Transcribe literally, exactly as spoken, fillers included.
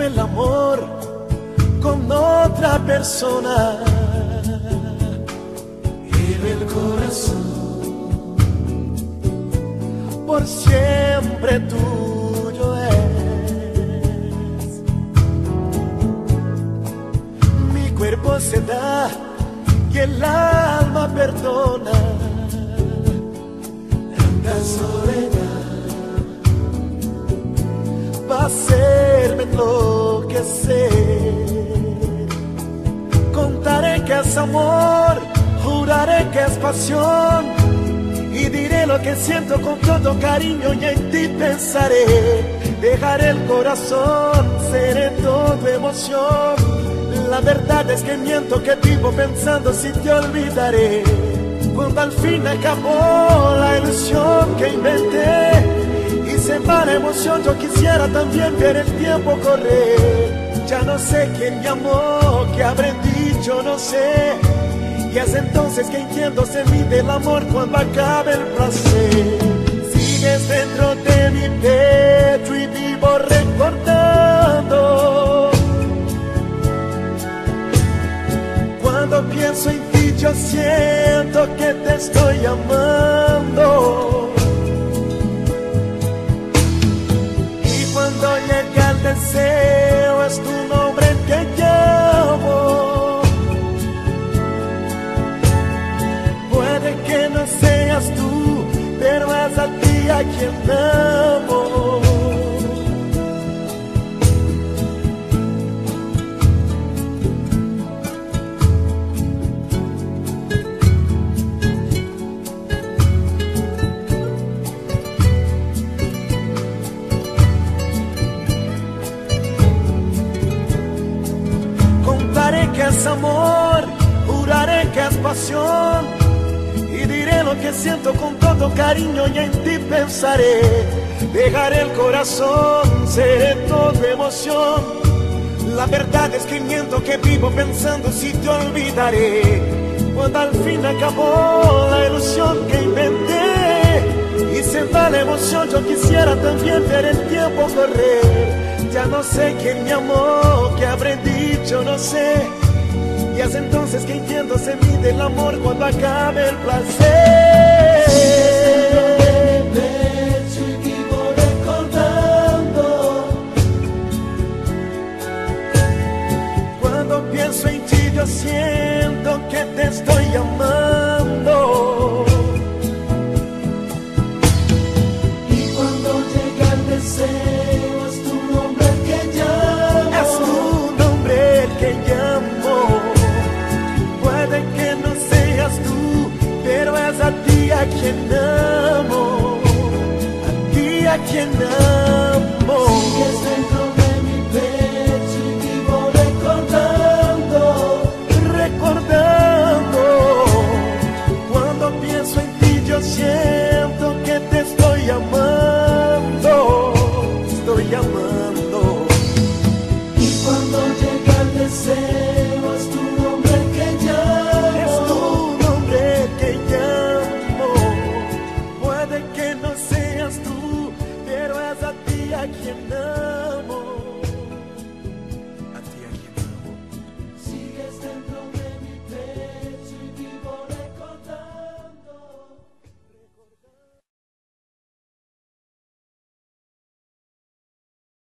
hago el amor con otra persona. Pero el corazón por siempre tuyo es. Mi cuerpo se da y el alma perdona. Tanta soledad va a hacerme enloquecer. Contaré que es amor, juraré que es pasión, y diré lo que siento con todo cariño y en ti pensaré. Dejaré el corazón, seré todo emoción. La verdad es que miento, que vivo pensando si te olvidaré. Cuando al fin acabó la ilusión que inventé y se va la emoción, yo quisiera también ver el tiempo correr. Ya no sé quién me amó, qué habré dicho, no sé. Y es entonces que entiendo, se mide el amor cuando acabe el placer. Sigues dentro de mi pecho y vivo recordando. Cuando pienso en ti yo siento que te estoy amando. Y cuando llega el deseo es tu nombre el que llamo. Puede que no seas tú, pero es a ti a quien amo. Que es amor, juraré que es pasión, y diré lo que siento con todo cariño y en ti pensaré. Dejaré el corazón, seré todo emoción. La verdad es que miento, que vivo pensando si te olvidaré. Cuando al fin acabó la ilusión que inventé y se va la emoción, yo quisiera también ver el tiempo correr. Ya no sé quién me amó, qué habré dicho, no sé. Y es entonces que entiendo, se mide el amor cuando acabe el placer. Sigues dentro de mi pecho y vivo recordando. Cuando pienso en ti yo siento que te estoy amando. Y cuando llega el deseo es tu nombre el que llamo. Es tu nombre el que llamo. Puede que no seas tú, pero es a ti a quien amo, a ti a quien amo. Sigues dentro de mi pecho y vivo recordando, recordando. Cuando pienso en ti yo siento que te estoy amando, estoy amando. Y cuando llega el deseo es tu nombre que llamo. Es tu nombre que llamo. Puede que no seas tú, pero es a ti a quien amo.